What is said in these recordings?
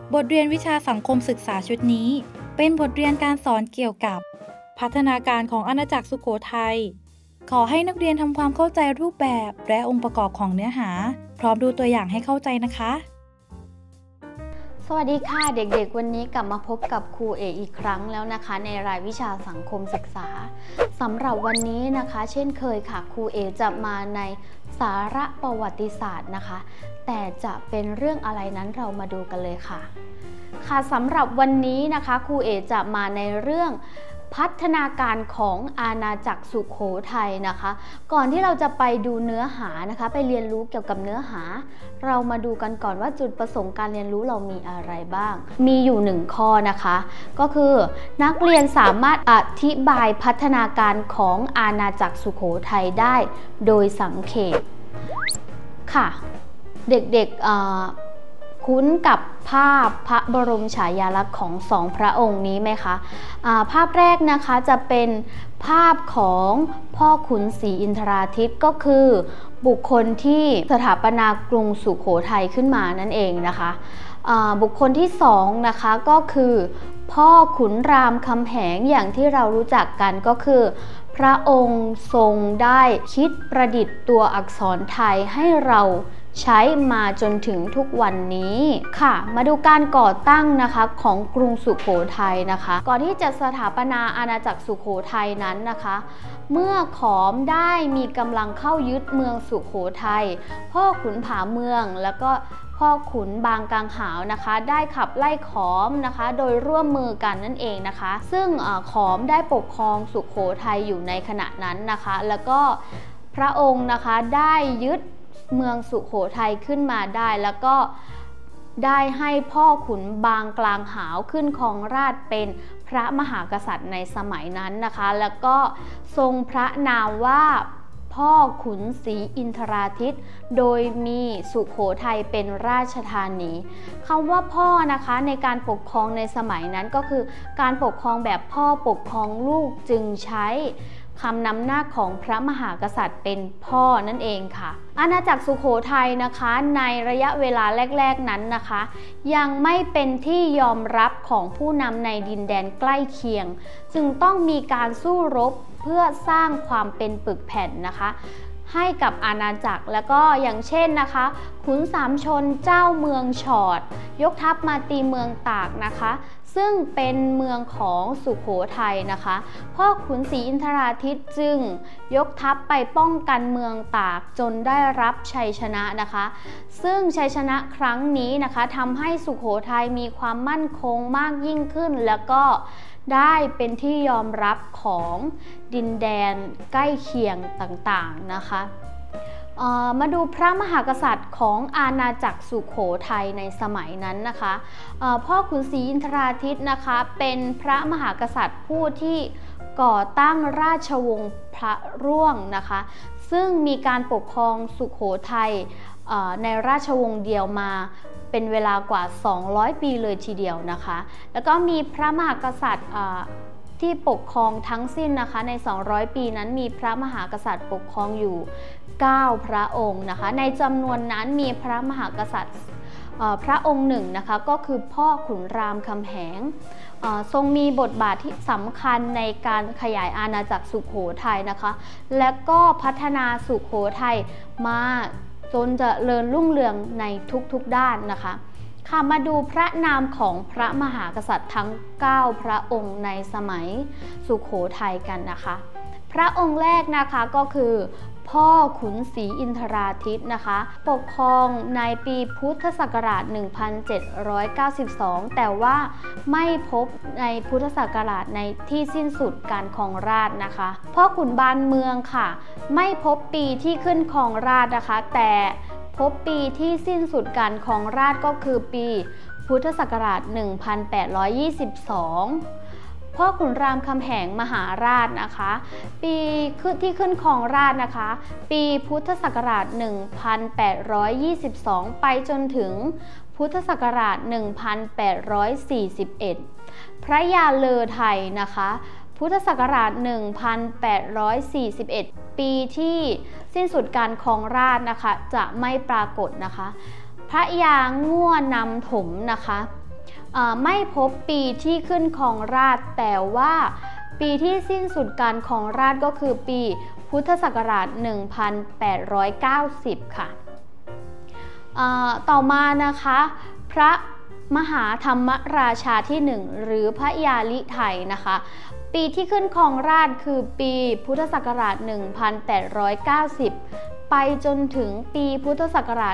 บทเรียนวิชาสังคมศึกษาชุดนี้เป็นบทเรียนการสอนเกี่ยวกับพัฒนาการของอาณาจักรสุโขทัยขอให้นักเรียนทำความเข้าใจรูปแบบและองค์ประกอบของเนื้อหาพร้อมดูตัวอย่างให้เข้าใจนะคะสวัสดีค่ะเด็กๆวันนี้กลับมาพบกับครูเออีกครั้งแล้วนะคะในรายวิชาสังคมศึกษาสำหรับวันนี้นะคะเช่นเคยค่ะครูเอจะมาในสาระประวัติศาสตร์นะคะแต่จะเป็นเรื่องอะไรนั้นเรามาดูกันเลยค่ะสำหรับวันนี้นะคะครูเอจะมาในเรื่องพัฒนาการของอาณาจักรสุโขทัยนะคะก่อนที่เราจะไปดูเนื้อหานะคะไปเรียนรู้เกี่ยวกับเนื้อหาเรามาดูกันก่อนว่าจุดประสงค์การเรียนรู้เรามีอะไรบ้างมีอยู่1ข้อนะคะก็คือนักเรียนสามารถอธิบายพัฒนาการของอาณาจักรสุโขทัยได้โดยสังเขปค่ะเด็กๆคุ้นกับภาพพระบรมฉายาลักษณ์ของสองพระองค์นี้ไหมคะภาพแรกนะคะจะเป็นภาพของพ่อขุนศรีอินทราทิตย์ก็คือบุคคลที่สถาปนากรุงสุโขทัยขึ้นมานั่นเองนะคะบุคคลที่2นะคะก็คือพ่อขุนรามคำแหงอย่างที่เรารู้จักกันก็คือพระองค์ทรงได้คิดประดิษฐ์ตัวอักษรไทยให้เราใช้มาจนถึงทุกวันนี้ค่ะมาดูการก่อตั้งนะคะของกรุงสุโขทัยนะคะก่อนที่จะสถาปนาอาณาจักรสุโขทัยนั้นนะคะเมื่อขอมได้มีกำลังเข้ายึดเมืองสุโขทัยพ่อขุนผาเมืองแล้วก็พ่อขุนบางกังหาวนะคะได้ขับไล่ขอมนะคะโดยร่วมมือกันนั่นเองนะคะซึ่งขอมได้ปกครองสุโขทัยอยู่ในขณะนั้นนะคะแล้วก็พระองค์นะคะได้ยึดเมืองสุโขทัยขึ้นมาได้แล้วก็ได้ให้พ่อขุนบางกลางหาวขึ้นครองราชย์เป็นพระมหากษัตริย์ในสมัยนั้นนะคะแล้วก็ทรงพระนามว่าพ่อขุนศรีอินทราทิตย์โดยมีสุโขทัยเป็นราชธานีคำว่าพ่อนะคะในการปกครองในสมัยนั้นก็คือการปกครองแบบพ่อปกครองลูกจึงใช้คำนำหน้าของพระมหากษัตริย์เป็นพ่อนั่นเองค่ะอาณาจักรสุโขทัยนะคะในระยะเวลาแรกๆนั้นนะคะยังไม่เป็นที่ยอมรับของผู้นำในดินแดนใกล้เคียงจึงต้องมีการสู้รบเพื่อสร้างความเป็นปึกแผ่นนะคะให้กับอาณาจักรแล้วก็อย่างเช่นนะคะขุนสามชนเจ้าเมืองฉอดยกทัพมาตีเมืองตากนะคะซึ่งเป็นเมืองของสุโขทัยนะคะพ่อขุนศรีอินทราทิตย์จึงยกทัพไปป้องกันเมืองตากจนได้รับชัยชนะนะคะซึ่งชัยชนะครั้งนี้นะคะทำให้สุโขทัยมีความมั่นคงมากยิ่งขึ้นแล้วก็ได้เป็นที่ยอมรับของดินแดนใกล้เคียงต่างๆนะคะมาดูพระมหากษัตริย์ของอาณาจักรสุโขทัยในสมัยนั้นนะคะพ่อขุนศรีอินทราทิตย์นะคะเป็นพระมหากษัตริย์ผู้ที่ก่อตั้งราชวงศ์พระร่วงนะคะซึ่งมีการปกครองสุโขทัยในราชวงศ์เดียวมาเป็นเวลากว่า200ปีเลยทีเดียวนะคะแล้วก็มีพระมหากษัตริย์ที่ปกครองทั้งสิ้นนะคะใน200ปีนั้นมีพระมหากษัตริย์ปกครองอยู่9พระองค์นะคะในจำนวนนั้นมีพระมหากษัตริย์พระองค์หนึ่งนะคะก็คือพ่อขุนรามคำแหงทรงมีบทบาทที่สำคัญในการขยายอาณาจักรสุโขทัยนะคะและก็พัฒนาสุโขทัยมาจนเจริญรุ่งเรืองในทุกๆด้านนะคะมาดูพระนามของพระมหากษัตริย์ทั้ง9พระองค์ในสมัยสุโขทัยกันนะคะพระองค์แรกนะคะก็คือพ่อขุนศรีอินทราทิตย์นะคะปกครองในปีพุทธศักราช 1792 แต่ว่าไม่พบในพุทธศักราชในที่สิ้นสุดการครองราชย์นะคะพ่อขุนบานเมืองค่ะไม่พบปีที่ขึ้นครองราชย์นะคะแต่พบปีที่สิ้นสุดการครองราชย์ก็คือปีพุทธศักราช 1822 พ่อขุนรามคำแหงมหาราชนะคะปีที่ขึ้นครองราชย์นะคะปีพุทธศักราช 1822 ไปจนถึงพุทธศักราช 1841 พระยาเลอไทยนะคะพุทธศักราช 1841 ปีที่สิ้นสุดการครองราชย์นะคะจะไม่ปรากฏนะคะพระยาง่วนำถมนะคะไม่พบปีที่ขึ้นครองราชย์แต่ว่าปีที่สิ้นสุดการครองราชย์ก็คือปีพุทธศักราช 1890 ค่ะต่อมานะคะพระมหาธรรมราชาที่ 1 หรือพระยาลิไทยนะคะปีที่ขึ้นครองราชย์คือปีพุทธศักราช 1890 ไปจนถึงปีพุทธศักราช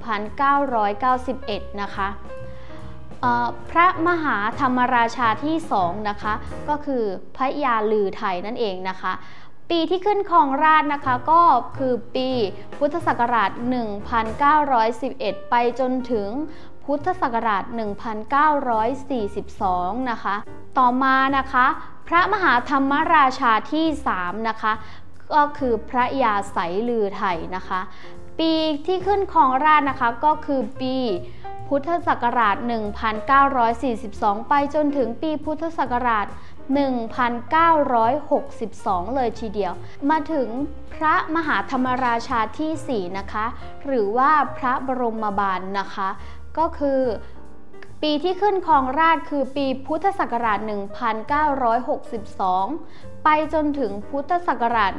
1991 นะคะพระมหาธรรมราชาที่ 2 นะคะก็คือพระยาลือไทยนั่นเองนะคะปีที่ขึ้นครองราชย์นะคะก็คือปีพุทธศักราช 1911 ไปจนถึงพุทธศักราช 1942 นะคะต่อมานะคะพระมหาธรรมราชาที่ 3 นะคะก็คือพระยาไสลือไทยนะคะปีที่ขึ้นครองราชย์นะคะก็คือปีพุทธศักราช 1942 ไปจนถึงปีพุทธศักราช 1962 เลยทีเดียวมาถึงพระมหาธรรมราชาที่ 4 นะคะหรือว่าพระบรมบาลนะคะก็คือปีที่ขึ้นครองราชย์คือปีพุทธศักราช 1962 ไปจนถึงพุทธศักราช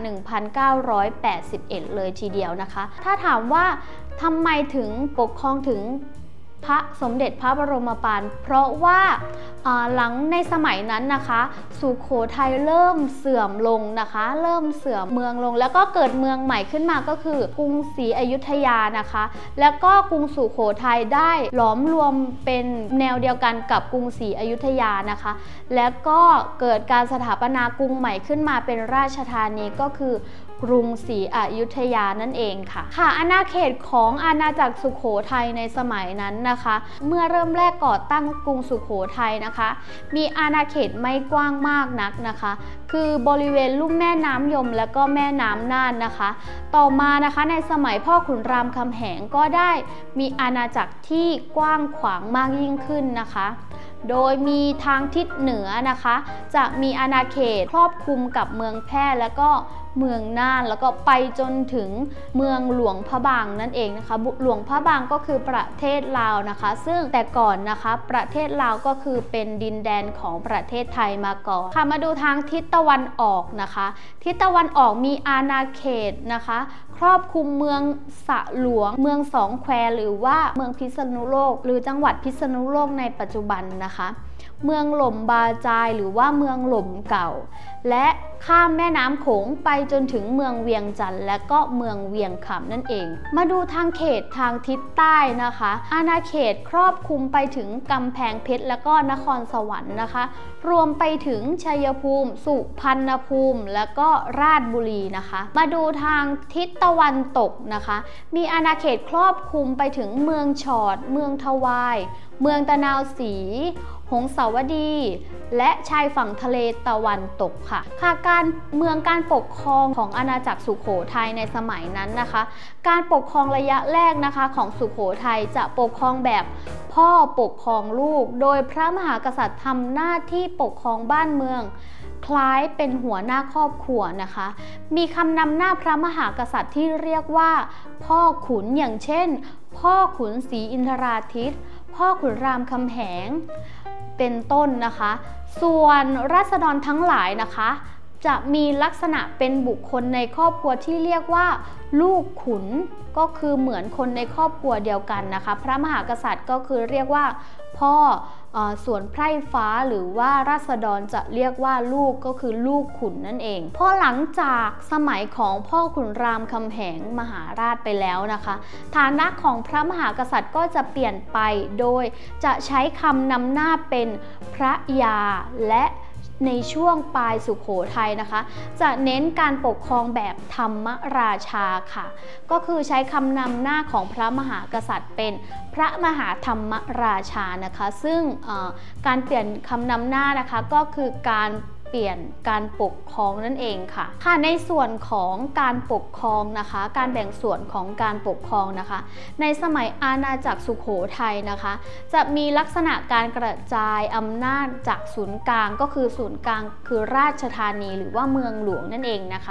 1981 เลยทีเดียวนะคะถ้าถามว่าทำไมถึงปกครองถึงพระสมเด็จพระบรมบาลเพราะว่าหลังในสมัยนั้นนะคะสุโขทัยเริ่มเสื่อมลงนะคะเริ่มเสื่อมเมืองลงแล้วก็เกิดเมืองใหม่ขึ้นมาก็คือกรุงศรีอยุธยานะคะแล้วก็กรุงสุโขทัยได้หลอมรวมเป็นแนวเดียวกันกับกรุงศรีอยุธยานะคะแล้วก็เกิดการสถาปนากรุงใหม่ขึ้นมาเป็นราชธานีก็คือกรุงศรีอยุธยานั่นเองค่ะอาณาเขตของอาณาจักรสุโขทัยในสมัยนั้นนะคะเมื่อเริ่มแรกก่อตั้งกรุงสุโขทัยนะคะมีอาณาเขตไม่กว้างมากนักนะคะคือบริเวณลุ่มแม่น้ำยมและก็แม่น้ำน่านนะคะต่อมานะคะในสมัยพ่อขุนรามคำแหงก็ได้มีอาณาจักรที่กว้างขวางมากยิ่งขึ้นนะคะโดยมีทางทิศเหนือนะคะจะมีอาณาเขตครอบคลุมกับเมืองแพร่และก็เมืองน่านแล้วก็ไปจนถึงเมืองหลวงพระบางนั่นเองนะคะหลวงพระบางก็คือประเทศลาวนะคะซึ่งแต่ก่อนนะคะประเทศลาวก็คือเป็นดินแดนของประเทศไทยมาก่อนค่ะมาดูทางทิศตะวันออกนะคะทิศตะวันออกมีอาณาเขตนะคะครอบคลุมเมืองสะหลวงเมืองสองแควหรือว่าเมืองพิษณุโลกหรือจังหวัดพิษณุโลกในปัจจุบันนะคะเมืองหล่มบาจายหรือว่าเมืองหล่มเก่าและข้ามแม่น้ำโขงไปจนถึงเมืองเวียงจันทร์และก็เมืองเวียงคำนั่นเองมาดูทางเขตทางทิศใต้นะคะอาณาเขตครอบคลุมไปถึงกำแพงเพชรและก็นครสวรรค์นะคะรวมไปถึงชัยภูมิสุพรรณภูมิและก็ราชบุรีนะคะมาดูทางทิศตะวันตกนะคะมีอาณาเขตครอบคลุมไปถึงเมืองฉอดเมืองทวายเมืองตะนาวศรีหงสาวดีและชายฝั่งทะเลตะวันตกค่ะการปกครองของอาณาจักรสุโขทัยในสมัยนั้นนะคะการปกครองระยะแรกนะคะของสุโขทัยจะปกครองแบบพ่อปกครองลูกโดยพระมหากษัตริย์ทำหน้าที่ปกครองบ้านเมืองคล้ายเป็นหัวหน้าครอบครัวนะคะมีคำนำหน้าพระมหากษัตริย์ที่เรียกว่าพ่อขุนอย่างเช่นพ่อขุนศรีอินทราทิตย์พ่อขุนรามคำแหงเป็นต้นนะคะส่วนราษฎรทั้งหลายนะคะจะมีลักษณะเป็นบุคคลในครอบครัวที่เรียกว่าลูกขุนก็คือเหมือนคนในครอบครัวเดียวกันนะคะพระมหากษัตริย์ก็คือเรียกว่าพ่อส่วนไพร่ฟ้าหรือว่าราษฎรจะเรียกว่าลูกก็คือลูกขุนนั่นเองพอหลังจากสมัยของพ่อขุนรามคำแหงมหาราชไปแล้วนะคะฐานะของพระมหากษัตริย์ก็จะเปลี่ยนไปโดยจะใช้คำนำหน้าเป็นพระยาและในช่วงปลายสุโขทัยนะคะจะเน้นการปกครองแบบธรรมราชาค่ะก็คือใช้คำนำหน้าของพระมหากษัตริย์เป็นพระมหาธรรมราชานะคะซึ่งการเปลี่ยนคำนำหน้านะคะก็คือการเปลี่ยนการปกครองนั่นเองค่ะในส่วนของการปกครองนะคะการแบ่งส่วนของการปกครองนะคะในสมัยอาณาจักรสุโขทัยนะคะจะมีลักษณะการกระจายอำนาจจากศูนย์กลางก็คือศูนย์กลางคือราชธานีหรือว่าเมืองหลวงนั่นเองนะคะ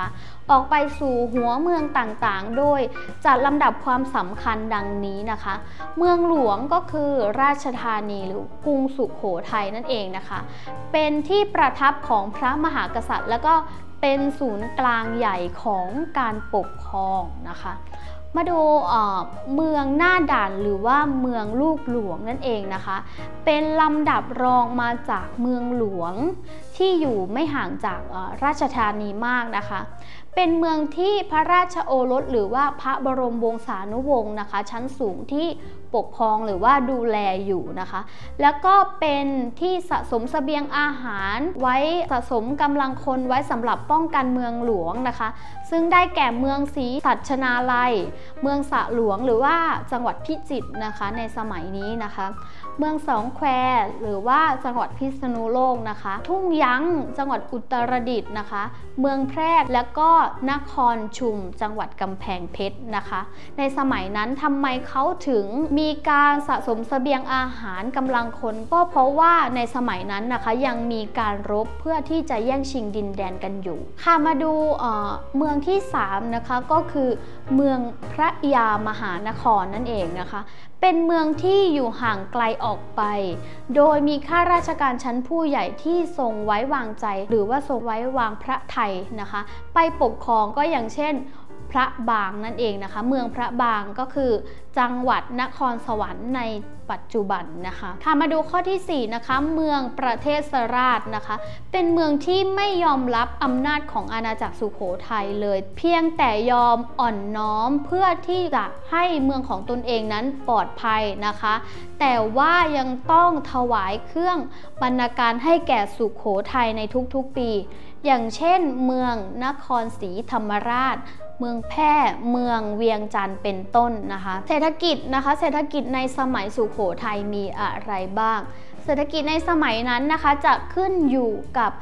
ออกไปสู่หัวเมืองต่างๆโดยจัดลำดับความสำคัญดังนี้นะคะเมืองหลวงก็คือราชธานีหรือกรุงสุโขทัยนั่นเองนะคะเป็นที่ประทับของพระมหากษัตริย์แล้วก็เป็นศูนย์กลางใหญ่ของการปกครองนะคะมาดูเมืองหน้าด่านหรือว่าเมืองลูกหลวงนั่นเองนะคะเป็นลำดับรองมาจากเมืองหลวงที่อยู่ไม่ห่างจากราชธานีมากนะคะเป็นเมืองที่พระราชโอรสหรือว่าพระบรมวงศานุวงศ์นะคะชั้นสูงที่ปกครองหรือว่าดูแลอยู่นะคะแล้วก็เป็นที่สะสมเสบียงอาหารไว้สะสมกำลังคนไว้สำหรับป้องกันเมืองหลวงนะคะซึ่งได้แก่เมืองศรีสัชนาลัยเมืองสะหลวงหรือว่าจังหวัดพิจิตรนะคะในสมัยนี้นะคะเมืองสองแควหรือว่าจังหวัดพิษณุโลกนะคะทุ่งยั้งจังหวัดอุตรดิตถ์นะคะเมืองแพร่และก็นครชุมจังหวัดกำแพงเพชรนะคะในสมัยนั้นทำไมเขาถึงมีการสะสมเสบียงอาหารกำลังคนก็เพราะว่าในสมัยนั้นนะคะยังมีการรบเพื่อที่จะแย่งชิงดินแดนกันอยู่ค่ะมาดูเมืองที่3นะคะก็คือเมืองพระยามหานครนั่นเองนะคะเป็นเมืองที่อยู่ห่างไกลออกไปโดยมีข้าราชการชั้นผู้ใหญ่ที่ทรงไว้วางใจหรือว่าทรงไว้วางพระทัยนะคะไปปกครองก็อย่างเช่นพระบางนั่นเองนะคะเมืองพระบางก็คือจังหวัดนครสวรรค์ในปัจจุบันนะคะค่ะมาดูข้อที่4นะคะเมืองประเทศราชนะคะเป็นเมืองที่ไม่ยอมรับอำนาจของอาณาจักรสุโขทัยเลยเพียงแต่ยอมอ่อนน้อมเพื่อที่จะให้เมืองของตนเองนั้นปลอดภัยนะคะแต่ว่ายังต้องถวายเครื่องบรรณาการให้แก่สุโขทัยในทุกๆปีอย่างเช่นเมืองนครศรีธรรมราชเมืองแพร่เมืองเวียงจันทร์เป็นต้นนะคะเศรษฐกิจในสมัยสุโขทัยมีอะไรบ้างเศรษฐกิจในสมัยนั้นนะคะจะขึ้นอยู่กับ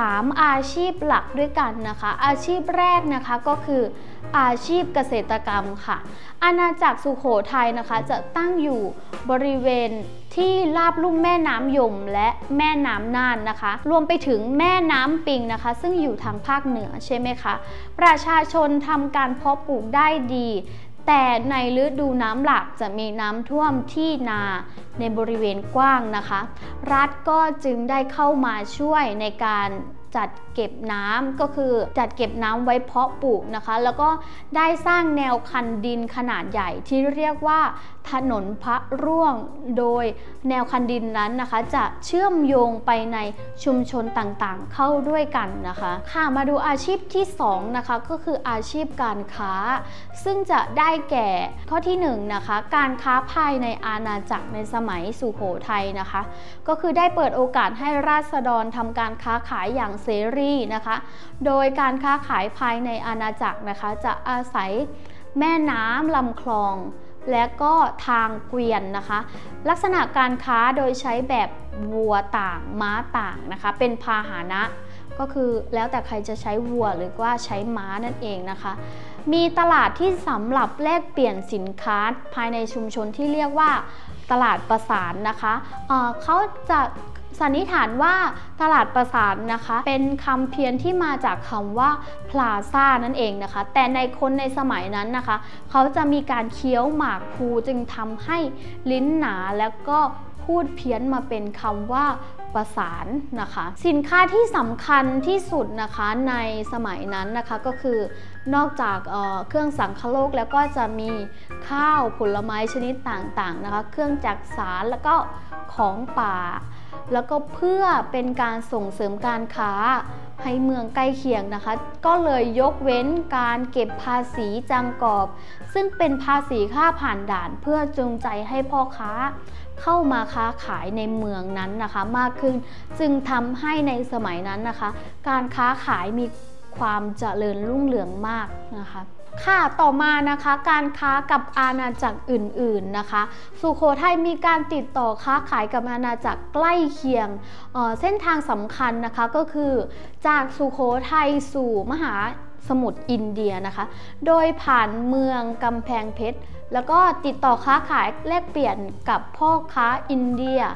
3อาชีพหลักด้วยกันนะคะอาชีพแรกนะคะก็คืออาชีพเกษตรกรรมค่ะอาณาจักรสุโขทัยนะคะจะตั้งอยู่บริเวณที่ลาบลุ่มแม่น้ำยมและแม่น้ำน่านนะคะรวมไปถึงแม่น้ำปิงนะคะซึ่งอยู่ทางภาคเหนือใช่ไหมคะประชาชนทำการเพาะปลูกได้ดีแต่ในฤดูน้ำหลากจะมีน้ำท่วมที่นาในบริเวณกว้างนะคะรัฐก็จึงได้เข้ามาช่วยในการจัดเก็บน้ำก็คือจัดเก็บน้ำไว้เพาะปลูกนะคะแล้วก็ได้สร้างแนวคันดินขนาดใหญ่ที่เรียกว่าถนนพระร่วงโดยแนวคันดินนั้นนะคะจะเชื่อมโยงไปในชุมชนต่างๆเข้าด้วยกันนะคะค่ะมาดูอาชีพที่2นะคะก็คืออาชีพการค้าซึ่งจะได้แก่ข้อที่1นะคะการค้าภายในอาณาจักรในสมัยสุโขทัยนะคะก็คือได้เปิดโอกาสให้ราษฎรทำการค้าขายอย่างเสรีนะคะโดยการค้าขายภายในอาณาจักรนะคะจะอาศัยแม่น้ำลำคลองและก็ทางเกวียนนะคะลักษณะการค้าโดยใช้แบบวัวต่างม้าต่างนะคะเป็นพาหนะก็คือแล้วแต่ใครจะใช้วัวหรือว่าใช้ม้านั่นเองนะคะมีตลาดที่สำหรับแลกเปลี่ยนสินค้าภายในชุมชนที่เรียกว่าตลาดประสานนะคะเขาจะสันนิษฐานว่าตลาดประสานนะคะเป็นคำเพี้ยนที่มาจากคำว่าพลาซ่านั่นเองนะคะแต่ในคนในสมัยนั้นนะคะเขาจะมีการเคี้ยวหมากพลูจึงทำให้ลิ้นหนาแล้วก็พูดเพี้ยนมาเป็นคำว่าประสานนะคะสินค้าที่สำคัญที่สุดนะคะในสมัยนั้นนะคะก็คือนอกจากเครื่องสังคโลกแล้วก็จะมีข้าวผลไม้ชนิดต่างๆนะคะเครื่องจักสานแล้วก็ของป่าแล้วก็เพื่อเป็นการส่งเสริมการค้าให้เมืองใกล้เคียงนะคะก็เลยยกเว้นการเก็บภาษีจังกอบซึ่งเป็นภาษีค่าผ่านด่านเพื่อจูงใจให้พ่อค้าเข้ามาค้าขายในเมืองนั้นนะคะมากขึ้นจึงทำให้ในสมัยนั้นนะคะการค้าขายมีความเจริญรุ่งเรืองมากนะคะค่ะต่อมานะคะการค้ากับอาณาจักรอื่นๆนะคะสุโขทัยมีการติดต่อค้าขายกับอาณาจักรใกล้เคียงเส้นทางสำคัญนะคะก็คือจากสุโขทัยสู่มหาสมุทรอินเดียนะคะโดยผ่านเมืองกำแพงเพชรแล้วก็ติดต่อค้าขายแลกเปลี่ยนกับพ่อค้าอินเดีย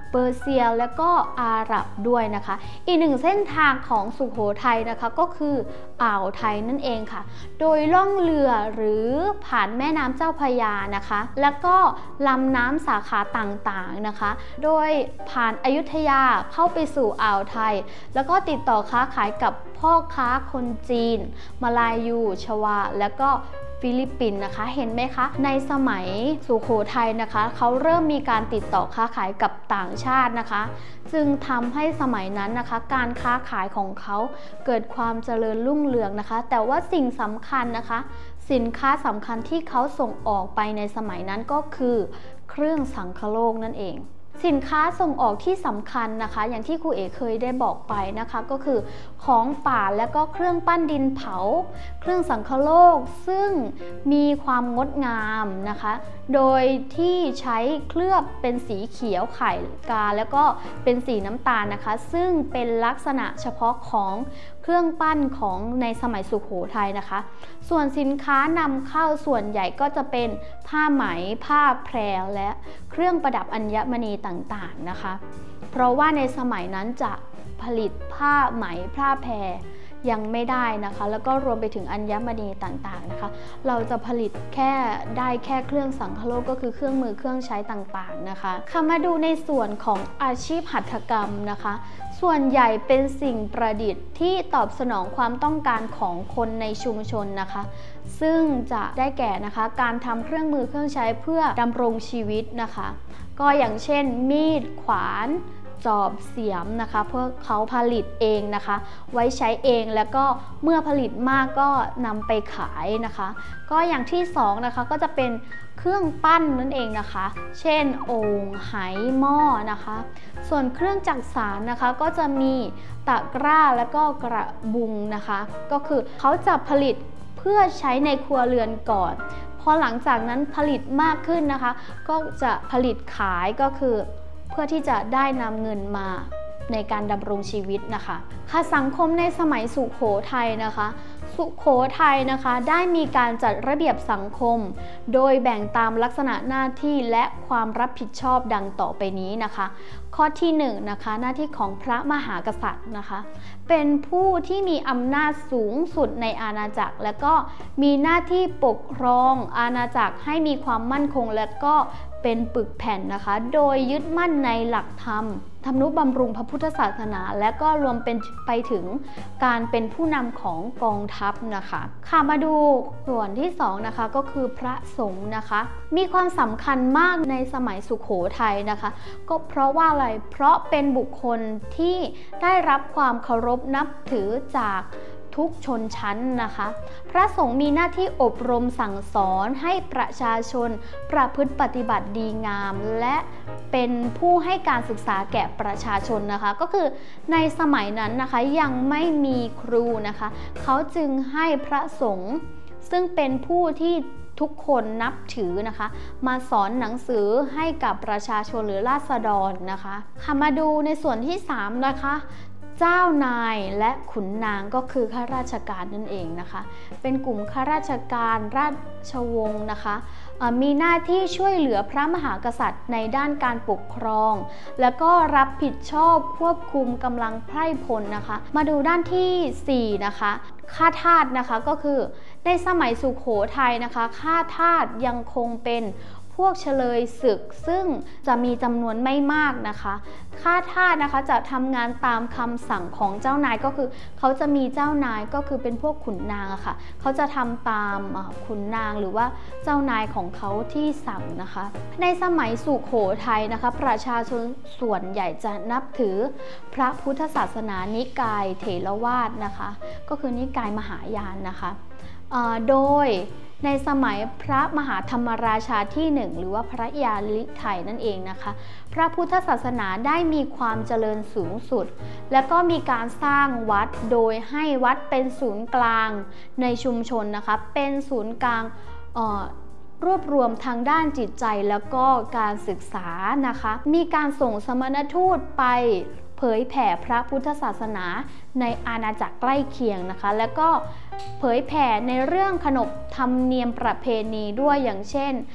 เปอร์เซียและก็อาหรับด้วยนะคะอีกหนึ่งเส้นทางของสุโขทัยนะคะก็คืออ่าวไทยนั่นเองค่ะโดยล่องเรือหรือผ่านแม่น้ำเจ้าพระยานะคะแล้วก็ลำน้ำสาขาต่างๆนะคะโดยผ่านอยุธยาเข้าไปสู่อ่าวไทยแล้วก็ติดต่อค้าขายกับพ่อค้าคนจีนมาลายูชวาและก็ฟิลิปปินส์นะคะเห็นไหมคะในสมัยสุโขทัยนะคะเขาเริ่มมีการติดต่อค้าขายกับต่างชาตินะคะจึงทำให้สมัยนั้นนะคะการค้าขายของเขาเกิดความเจริญรุ่งเรืองนะคะแต่ว่าสิ่งสำคัญนะคะสินค้าสำคัญที่เขาส่งออกไปในสมัยนั้นก็คือเครื่องสังคโลกนั่นเองสินค้าส่งออกที่สำคัญนะคะอย่างที่ครูเอ๋เคยได้บอกไปนะคะก็คือของป่าและก็เครื่องปั้นดินเผาเครื่องสังคโลกซึ่งมีความงดงามนะคะโดยที่ใช้เคลือบเป็นสีเขียวไข่กาแล้วก็เป็นสีน้ำตาลนะคะซึ่งเป็นลักษณะเฉพาะของเครื่องปั้นของในสมัยสุโขทัยนะคะส่วนสินค้านำเข้าส่วนใหญ่ก็จะเป็นผ้าไหมผ้าแพรและเครื่องประดับอัญมณีต่างๆนะคะเพราะว่าในสมัยนั้นจะผลิตผ้าไหมผ้าแพรยังไม่ได้นะคะแล้วก็รวมไปถึงอัญมณีต่างๆนะคะเราจะผลิตแค่เครื่องสังคโลกก็คือเครื่องมือเครื่องใช้ต่างๆนะคะมาดูในส่วนของอาชีพหัตถกรรมนะคะส่วนใหญ่เป็นสิ่งประดิษฐ์ที่ตอบสนองความต้องการของคนในชุมชนนะคะซึ่งจะได้แก่นะคะการทำเครื่องมือเครื่องใช้เพื่อดำรงชีวิตนะคะก็อย่างเช่นมีดขวานจอบเสียมนะคะเพื่อเขาผลิตเองนะคะไว้ใช้เองแล้วก็เมื่อผลิตมากก็นำไปขายนะคะก็อย่างที่สองนะคะก็จะเป็นเครื่องปั้นนั่นเองนะคะเช่นโอ่งไหหม้อนะคะส่วนเครื่องจักสานนะคะก็จะมีตะกร้าแล้วก็กระบุงนะคะก็คือเขาจะผลิตเพื่อใช้ในครัวเรือนก่อนพอหลังจากนั้นผลิตมากขึ้นนะคะก็จะผลิตขายก็คือเพื่อที่จะได้นำเงินมาในการดำรงชีวิตนะคะสังคมในสมัยสุโขทัยนะคะสุโขทัยนะคะได้มีการจัดระเบียบสังคมโดยแบ่งตามลักษณะหน้าที่และความรับผิดชอบดังต่อไปนี้นะคะข้อที่1นะคะหน้าที่ของพระมหากษัตริย์นะคะเป็นผู้ที่มีอำนาจสูงสุดในอาณาจักรและก็มีหน้าที่ปกครองอาณาจักรให้มีความมั่นคงและก็เป็นปึกแผ่นนะคะโดยยึดมั่นในหลักธรรมทำนุบำรุงพระพุทธศาสนาและก็รวมเป็นไปถึงการเป็นผู้นำของกองทัพนะคะมาดูส่วนที่2นะคะก็คือพระสงฆ์นะคะมีความสำคัญมากในสมัยสุโขทัยนะคะก็เพราะว่าอะไรเพราะเป็นบุคคลที่ได้รับความเคารพนับถือจากทุกชนชั้นนะคะพระสงฆ์มีหน้าที่อบรมสั่งสอนให้ประชาชนประพฤติปฏิบัติดีงามและเป็นผู้ให้การศึกษาแก่ประชาชนนะคะก็คือในสมัยนั้นนะคะยังไม่มีครูนะคะเขาจึงให้พระสงฆ์ซึ่งเป็นผู้ที่ทุกคนนับถือนะคะมาสอนหนังสือให้กับประชาชนหรือราษฎรนะคะมาดูในส่วนที่3นะคะเจ้านายและขุนนางก็คือข้าราชการนั่นเองนะคะเป็นกลุ่มข้าราชการราชวงศ์นะคะมีหน้าที่ช่วยเหลือพระมหากษัตริย์ในด้านการปกครองแล้วก็รับผิดชอบควบคุมกำลังไพร่พลนะคะมาดูด้านที่4นะคะข้าทาสนะคะก็คือในสมัยสุโขทัยนะคะข้าทาสยังคงเป็นพวกเฉลยศึกซึ่งจะมีจำนวนไม่มากนะคะข้าทาสนะคะจะทำงานตามคำสั่งของเจ้านายก็คือเขาจะมีเจ้านายก็คือเป็นพวกขุนนางอะค่ะเขาจะทำตามขุนนางหรือว่าเจ้านายของเขาที่สั่งนะคะในสมัยสุโขทัยนะคะประชาชนส่วนใหญ่จะนับถือพระพุทธศาสนานิกายเถรวาทนะคะก็คือนิกายมหายานนะคะโดยในสมัยพระมหาธรรมราชาที่1หรือว่าพระยาลิไถยนั่นเองนะคะพระพุทธศาสนาได้มีความเจริญสูงสุดและก็มีการสร้างวัดโดยให้วัดเป็นศูนย์กลางในชุมชนนะคะเป็นศูนย์กลางรวบรวมทางด้านจิตใจแล้วก็การศึกษานะคะมีการส่งสมณทูตไปเผยแผ่พระพุทธศาสนาในอาณาจักรใกล้เคียงนะคะแล้วก็เผยแผ่ในเรื่องขนบธรรมเนียมประเพณีด้วยอย่างเช่นพิ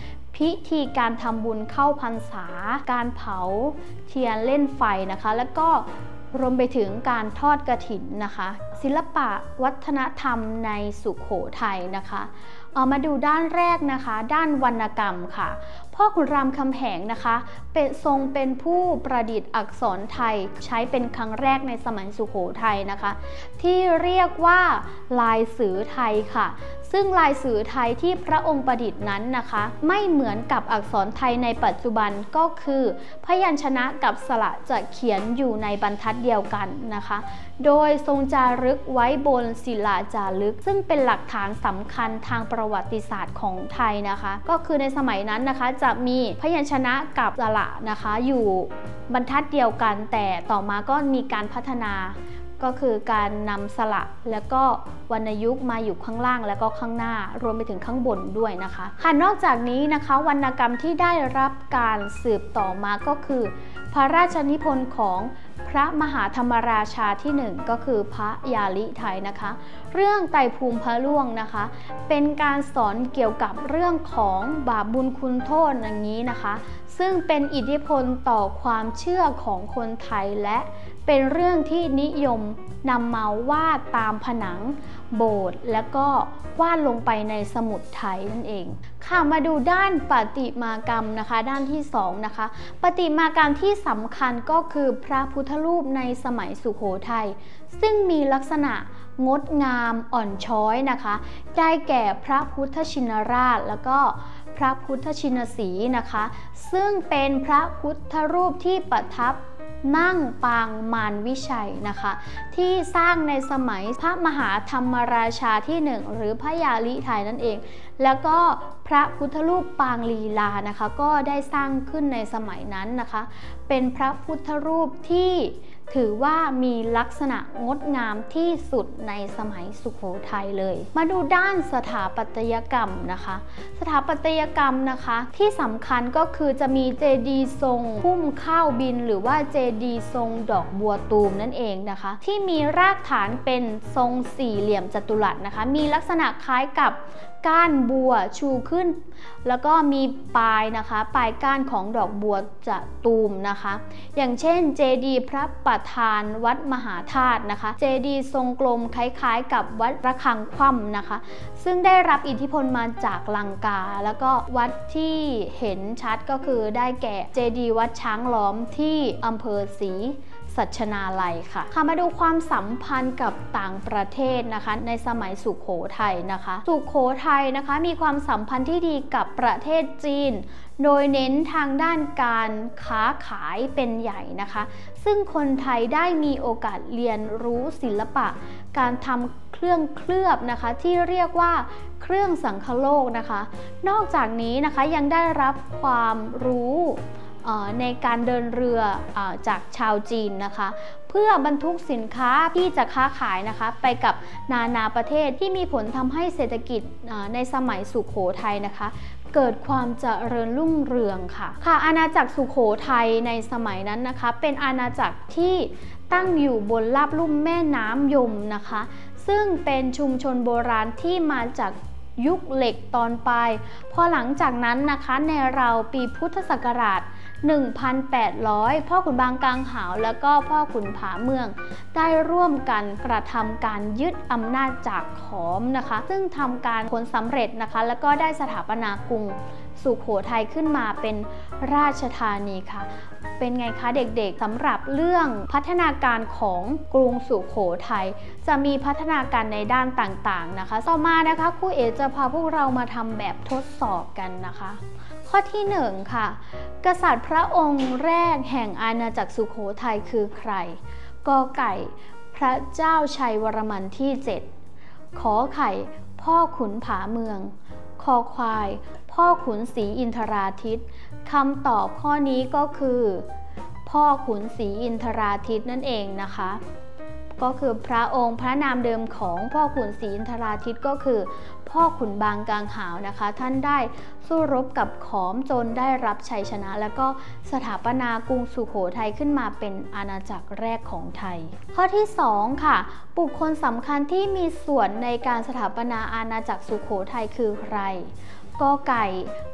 พิธีการทำบุญเข้าพรรษาการเผาเทียนเล่นไฟนะคะแล้วก็รวมไปถึงการทอดกฐินนะคะศิลปะวัฒนธรรมในสุโขทัยนะคะมาดูด้านแรกนะคะด้านวรรณกรรมค่ะพ่อขุนรามคำแหงนะคะเป็นผู้ประดิษฐ์อักษรไทยใช้เป็นครั้งแรกในสมัยสุโขทัยนะคะที่เรียกว่าลายสือไทยค่ะซึ่งลายสือไทยที่พระองค์ประดิษฐ์นั้นนะคะไม่เหมือนกับอักษรไทยในปัจจุบันก็คือพยัญชนะกับสระจะเขียนอยู่ในบรรทัดเดียวกันนะคะโดยทรงจารึกไว้บนศิลาจารึกซึ่งเป็นหลักฐานสำคัญทางประวัติศาสตร์ของไทยนะคะก็คือในสมัยนั้นนะคะจะมีพยัญชนะกับสระนะคะอยู่บรรทัดเดียวกันแต่ต่อมาก็มีการพัฒนาก็คือการนำสระแล้วก็วรรณยุกต์มาอยู่ข้างล่างแล้วก็ข้างหน้ารวมไปถึงข้างบนด้วยนะคะนอกจากนี้นะคะวรรณกรรมที่ได้รับการสืบต่อมาก็คือพระราชนิพนธ์ของพระมหาธรรมราชาที่1ก็คือพระยาลิไทยนะคะเรื่องไตรภูมิพระล่วงนะคะเป็นการสอนเกี่ยวกับเรื่องของบาปบุญคุณโทษอย่างนี้นะคะซึ่งเป็นอิทธิพลต่อความเชื่อของคนไทยและเป็นเรื่องที่นิยมนำมาวาดตามผนังโบสถ์และก็วาดลงไปในสมุดไทยนั่นเองค่ะมาดูด้านประติมากรรมนะคะด้านที่2นะคะประติมากรรมที่สำคัญก็คือพระพุทธรูปในสมัยสุโขทัยซึ่งมีลักษณะงดงามอ่อนช้อยนะคะได้แก่พระพุทธชินราชแล้วก็พระพุทธชินสีนะคะซึ่งเป็นพระพุทธรูปที่ประทับนั่งปางมารวิชัยนะคะที่สร้างในสมัยพระมหาธรรมราชาที่1หรือพระยาลิไทยนั่นเองแล้วก็พระพุทธรูปปางลีลานะคะก็ได้สร้างขึ้นในสมัยนั้นนะคะเป็นพระพุทธรูปที่ถือว่ามีลักษณะงดงามที่สุดในสมัยสุโขทัยเลยมาดูด้านสถาปัตยกรรมนะคะสถาปัตยกรรมนะคะที่สำคัญก็คือจะมีเจดีย์ทรงพุ่มข้าวบินหรือว่าเจดีย์ทรงดอกบัวตูมนั่นเองนะคะที่มีรากฐานเป็นทรงสี่เหลี่ยมจัตุรัสนะคะมีลักษณะคล้ายกับก้านบัวชูขึ้นแล้วก็มีปลายนะคะปลายก้านของดอกบัวจะตูมนะคะอย่างเช่นเจดีย์พระประธานวัดมหาธาตุนะคะเจดีย์ทรงกลมคล้ายๆกับวัดระฆังคว่ำนะคะซึ่งได้รับอิทธิพลมาจากลังกาแล้วก็วัดที่เห็นชัดก็คือได้แก่เจดีย์วัดช้างล้อมที่อำเภอศรีสัชนาลัยค่ะมาดูความสัมพันธ์กับต่างประเทศนะคะในสมัยสุโขทัยนะคะสุโขทัยนะคะมีความสัมพันธ์ที่ดีกับประเทศจีนโดยเน้นทางด้านการค้าขายเป็นใหญ่นะคะซึ่งคนไทยได้มีโอกาสเรียนรู้ศิลปะการทำเครื่องเคลือบนะคะที่เรียกว่าเครื่องสังคโลกนะคะนอกจากนี้นะคะยังได้รับความรู้ในการเดินเรือจากชาวจีนนะคะเพื่อบรรทุกสินค้าที่จะค้าขายนะคะไปกับนานาประเทศที่มีผลทำให้เศรษฐกิจในสมัยสุโขทัยนะคะเกิดความเจริญรุ่งเรืองค่ะอาณาจักรสุโขทัยในสมัยนั้นนะคะเป็นอาณาจักรที่ตั้งอยู่บนราบลุ่มแม่น้ำยมนะคะซึ่งเป็นชุมชนโบราณที่มาจากยุคเหล็กตอนปลายพอหลังจากนั้นนะคะในราวปีพุทธศักราช1,800 พ่อขุนบางกางหาวแล้วก็พ่อขุนผาเมืองได้ร่วมกันกระทำการยึดอำนาจจากขอมนะคะซึ่งทำการผลสำเร็จนะคะแล้วก็ได้สถาปนากรุงสุโขทัยขึ้นมาเป็นราชธานีค่ะเป็นไงคะเด็กๆสำหรับเรื่องพัฒนาการของกรุงสุโขทัยจะมีพัฒนาการในด้านต่างๆนะคะต่อมานะคะครูเอ๋จะพาพวกเรามาทำแบบทดสอบกันนะคะข้อที่1ค่ะกษัตริย์พระองค์แรกแห่งอาณาจักรสุโขทัยคือใครกอไก่พระเจ้าชัยวรมันที่7ขอไข่พ่อขุนผาเมืองคอควายพ่อขุนศรีอินทราทิตคำตอบข้อนี้ก็คือพ่อขุนศรีอินทราทิตนั่นเองนะคะก็คือพระองค์พระนามเดิมของพ่อขุนศรีอินทราทิตก็คือพ่อขุนบางกางหาวนะคะท่านได้สู้รบกับขอมจนได้รับชัยชนะแล้วก็สถาปนากรุงสุโขทัยขึ้นมาเป็นอาณาจักรแรกของไทยข้อที่2ค่ะบุคคลสำคัญที่มีส่วนในการสถาปนาอาณาจักรสุโขทัยคือใครกอไก่พ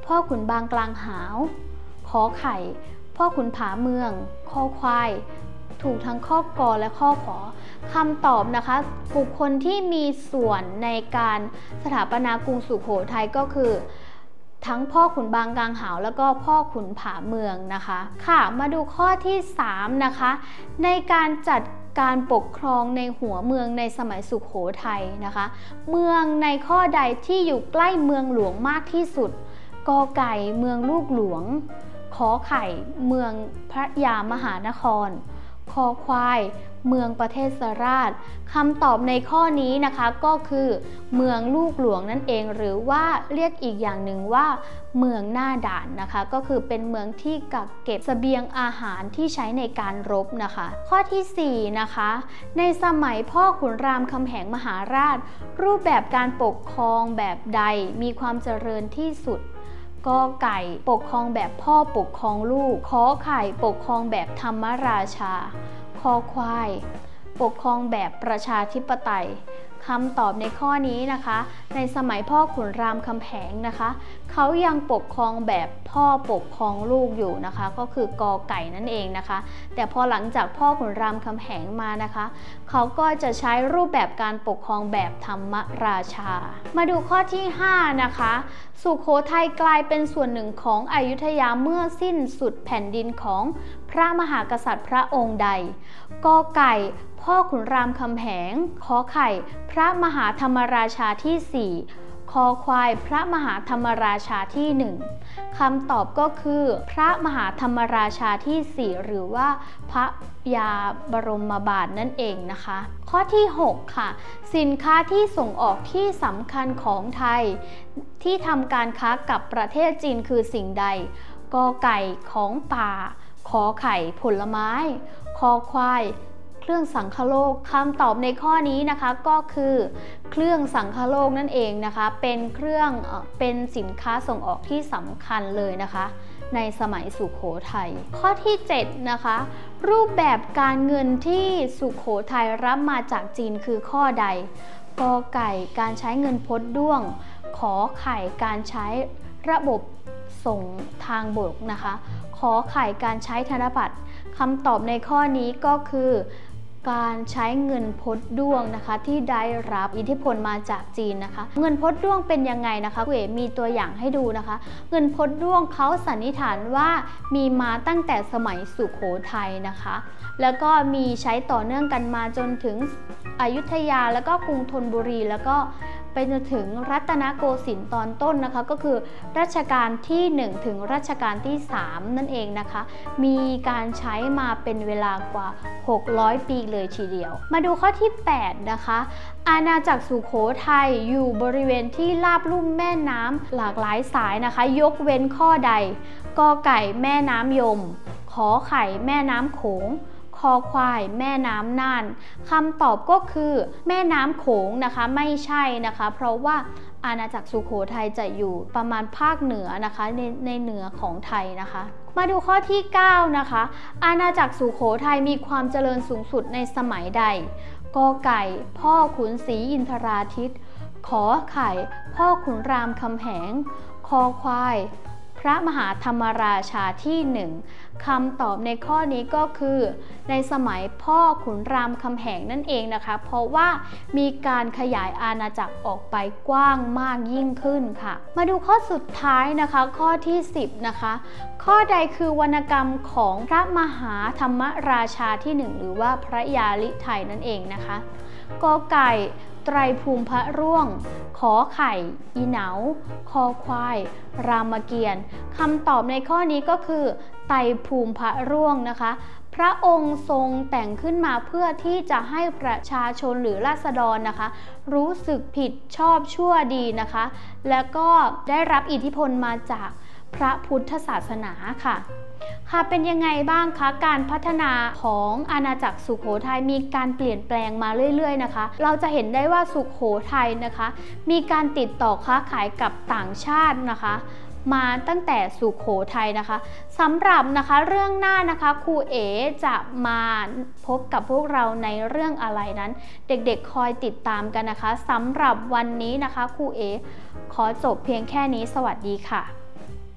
พ่อขุนบางกลางหาวขอไข่พ่อขุนผาเมืองคอควายถูกทั้งข้อกอและข้อขอคำตอบนะคะบุคคลที่มีส่วนในการสถาปนากรุงสุโขทัยก็คือทั้งพ่อขุนบางกลางหาวแล้วก็พ่อขุนผาเมืองนะคะค่ะมาดูข้อที่3นะคะในการจัดการปกครองในหัวเมืองในสมัยสุโขทัยนะคะเมืองในข้อใดที่อยู่ใกล้เมืองหลวงมากที่สุดกอไก่เมืองลูกหลวงขอไข่เมืองพระยามหานครคอควายเมืองประเทศราชคำตอบในข้อนี้นะคะก็คือเมืองลูกหลวงนั่นเองหรือว่าเรียกอีกอย่างหนึ่งว่าเมืองหน้าด่านนะคะก็คือเป็นเมืองที่กักเก็บเสบียงอาหารที่ใช้ในการรบนะคะข้อที่4นะคะในสมัยพ่อขุนรามคำแหงมหาราชรูปแบบการปกครองแบบใดมีความเจริญที่สุดกอไก่ปกครองแบบพ่อปกครองลูกขอไข่ปกครองแบบธรรมราชาคอควายปกครองแบบประชาธิปไตยคำตอบในข้อนี้นะคะในสมัยพ่อขุนรามคำแหงนะคะเขายังปกครองแบบพ่อปกครองลูกอยู่นะคะก็คือกอไก่นั่นเองนะคะแต่พอหลังจากพ่อขุนรามคำแหงมานะคะเขาก็จะใช้รูปแบบการปกครองแบบธรรมราชามาดูข้อที่5นะคะสุโขทัยกลายเป็นส่วนหนึ่งของอยุธยาเมื่อสิ้นสุดแผ่นดินของพระมหากษัตริย์พระองค์ใดกอไก่พ่อขุนรามคำแหงขอไข่พระมหาธรรมราชาที่4คอควายพระมหาธรรมราชาที่1คำตอบก็คือพระมหาธรรมราชาที่4หรือว่าพระยาบรมบาทนั่นเองนะคะข้อที่6ค่ะสินค้าที่ส่งออกที่สำคัญของไทยที่ทำการค้ากับประเทศจีนคือสิ่งใดกอไก่ของป่าขอไข่ผลไม้คอควายเครื่องสังคโลกคำตอบในข้อนี้นะคะก็คือเครื่องสังคโลกนั่นเองนะคะเป็นสินค้าส่งออกที่สำคัญเลยนะคะในสมัยสุโขทัยข้อที่7นะคะรูปแบบการเงินที่สุโขทัยรับมาจากจีนคือข้อใดกอไก่การใช้เงินพดด้วงขอไข่การใช้ระบบส่งทางบกนะคะขอไข่การใช้ธนบัตรคำตอบในข้อนี้ก็คือการใช้เงินพดด้วงนะคะที่ได้รับอิทธิพลมาจากจีนนะคะเงินพดด้วงเป็นยังไงนะคะคุณเอ๋มีตัวอย่างให้ดูนะคะเงินพดด้วงเขาสันนิษฐานว่ามีมาตั้งแต่สมัยสุโขทัยนะคะแล้วก็มีใช้ต่อเนื่องกันมาจนถึงอยุธยาแล้วก็กรุงธนบุรีแล้วก็ไปจนถึงรัตนโกสินทร์ตอนต้นนะคะก็คือรัชกาลที่1ถึงรัชกาลที่3นั่นเองนะคะมีการใช้มาเป็นเวลากว่า600 ปีเลยทีเดียวมาดูข้อที่8นะคะอาณาจักรสุโขทัยอยู่บริเวณที่ราบลุ่มแม่น้ำหลากหลายสายนะคะยกเว้นข้อใดกอไก่แม่น้ำยมขอไข่แม่น้ำโขงคอควายแม่น้ำน่านคำตอบก็คือแม่น้ำโขงนะคะไม่ใช่นะคะเพราะว่าอาณาจักรสุโขทัยจะอยู่ประมาณภาคเหนือนะคะในเหนือของไทยนะคะมาดูข้อที่9นะคะอาณาจักรสุโขทัยมีความเจริญสูงสุดในสมัยใดกอไก่พ่อขุนศรีอินทราทิตย์ขอไข่พ่อขุนรามคำแหงคอควายพระมหาธรรมราชาที่1คำตอบในข้อนี้ก็คือในสมัยพ่อขุนรามคำแหงนั่นเองนะคะเพราะว่ามีการขยายอาณาจักรออกไปกว้างมากยิ่งขึ้นค่ะมาดูข้อสุดท้ายนะคะข้อที่10นะคะข้อใดคือวรรณกรรมของพระมหาธรรมราชาที่1หรือว่าพระยาลิไทยนั่นเองนะคะกอไก่ไตรภูมิพระร่วงขอไข่อีเหนาคอควายรามเกียรติ์คำตอบในข้อนี้ก็คือไตรภูมิพระร่วงนะคะพระองค์ทรงแต่งขึ้นมาเพื่อที่จะให้ประชาชนหรือราษฎรนะคะรู้สึกผิดชอบชั่วดีนะคะแล้วก็ได้รับอิทธิพลมาจากพระพุทธศาสนาค่ะเป็นยังไงบ้างคะการพัฒนาของอาณาจักรสุโขทัยมีการเปลี่ยนแปลงมาเรื่อยๆนะคะเราจะเห็นได้ว่าสุโขทัยนะคะมีการติดต่อค้าขายกับต่างชาตินะคะมาตั้งแต่สุโขทัยนะคะสำหรับนะคะเรื่องหน้านะคะครูเอ๋จะมาพบกับพวกเราในเรื่องอะไรนั้นเด็กๆคอยติดตามกันนะคะสำหรับวันนี้นะคะครูเอ๋ขอจบเพียงแค่นี้สวัสดีค่ะ